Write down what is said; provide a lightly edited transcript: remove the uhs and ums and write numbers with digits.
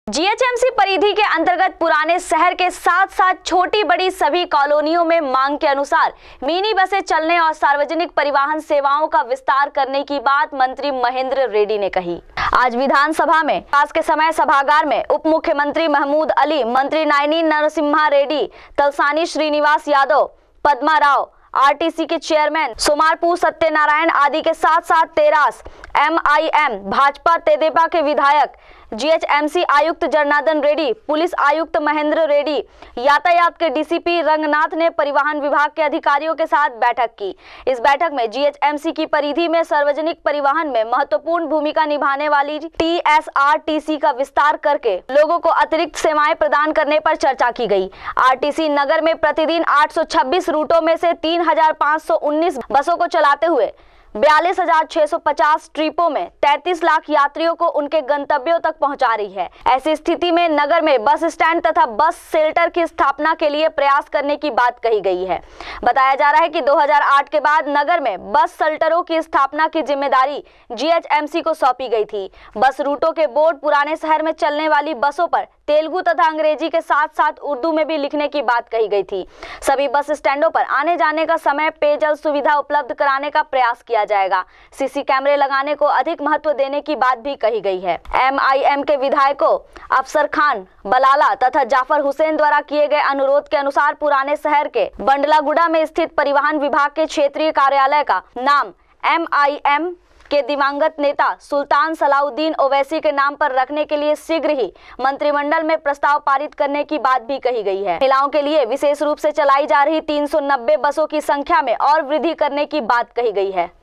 GHMC परिधि के अंतर्गत पुराने शहर के साथ साथ छोटी बड़ी सभी कॉलोनियों में मांग के अनुसार मिनी बसें चलने और सार्वजनिक परिवहन सेवाओं का विस्तार करने की बात मंत्री महेंद्र रेड्डी ने कही। आज विधानसभा में आज के समय सभागार में उप मुख्यमंत्री महमूद अली, मंत्री नायनी नरसिम्हा रेड्डी, तलसानी श्रीनिवास यादव, पद्मा राव, आरटीसी के चेयरमैन सोमारपुर सत्यनारायण आदि के साथ साथ तेरास एमआईएम भाजपा तेदेपा के विधायक, जीएचएमसी आयुक्त जनार्दन रेड्डी, पुलिस आयुक्त महेंद्र रेड्डी, यातायात के डीसीपी रंगनाथ ने परिवहन विभाग के अधिकारियों के साथ बैठक की। इस बैठक में जीएचएमसी की परिधि में सार्वजनिक परिवहन में महत्वपूर्ण भूमिका निभाने वाली टीएसआरटीसी का विस्तार करके लोगों को अतिरिक्त सेवाएं प्रदान करने पर चर्चा की गई। आरटीसी नगर में प्रतिदिन 826 रूटों में से 3519 बसों को चलाते हुए 42,650 ट्रिपों में 33 लाख यात्रियों को उनके गंतव्यों तक पहुंचा रही है। ऐसी स्थिति में नगर में बस स्टैंड तथा बस शेल्टर की स्थापना के लिए प्रयास करने की बात कही गई है। बताया जा रहा है कि 2008 के बाद नगर में बस शेल्टरों की स्थापना की जिम्मेदारी जीएचएमसी को सौंपी गई थी। बस रूटों के बोर्ड पुराने शहर में चलने वाली बसों पर तेलुगु तथा अंग्रेजी के साथ साथ उर्दू में भी लिखने की बात कही गई थी। सभी बस स्टैंडों पर आने जाने का समय पेयजल सुविधा उपलब्ध कराने का प्रयास किया जाएगा। सीसी कैमरे लगाने को अधिक महत्व देने की बात भी कही गई है। एमआईएम के विधायकों अफसर खान, बलाला तथा जाफर हुसैन द्वारा किए गए अनुरोध के अनुसार पुराने शहर के बंडलागुड़ा में स्थित परिवहन विभाग के क्षेत्रीय कार्यालय का नाम एमआईएम के दिवंगत नेता सुल्तान सलाउद्दीन ओवैसी के नाम पर रखने के लिए शीघ्र ही मंत्रिमंडल में प्रस्ताव पारित करने की बात भी कही गई है। महिलाओं के लिए विशेष रूप से चलाई जा रही 390 बसों की संख्या में और वृद्धि करने की बात कही गई है।